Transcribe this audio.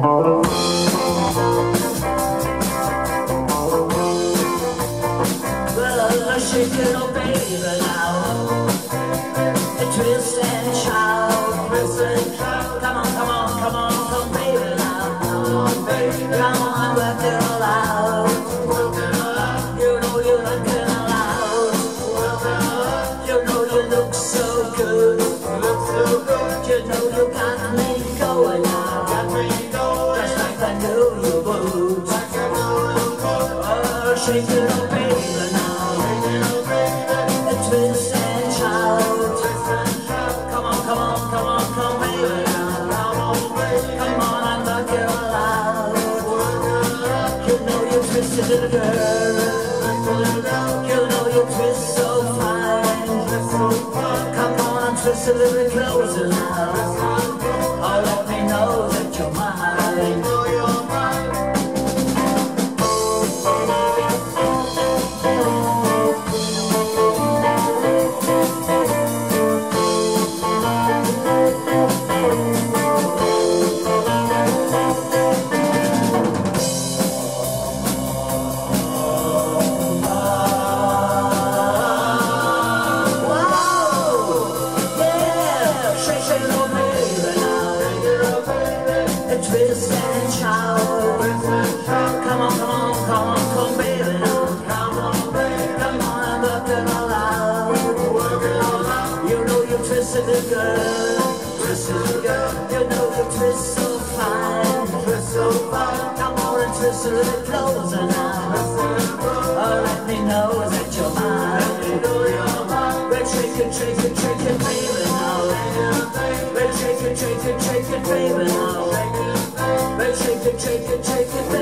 Well, shake it, oh baby, now. Twist and shout, twist and shout. Come on, come on, come on, come baby now. Come on, baby, come on, work it all out. Work it all out. You know you look it all out. Work it all out. You know you look so good. Look so good. You know you got me going now. Got me going. Just like I knew you would. Like I knew you would. Oh, shake it, oh baby now. Shake it, oh baby. Twist and shout. Come on, come on, come on, come baby now. Come on, baby. Come on and rock it all out. You know you twisted little girl. You know you twist so fine. Come on and twist a little closer now. Oh, let me know that you're mine. Twist and shout. Come on, come on, come on, come baby now. Come on, baby. Come on and work it all out. Work it all out. You know you twisted the girl. Twisted the girl. You know you twist so fine. Twist so fine. Come on and twist a little closer now. Oh, let me know that you're mine. Let me know you're mine. Well, shake it, baby now. Well, shake it, baby now. Shake it, baby.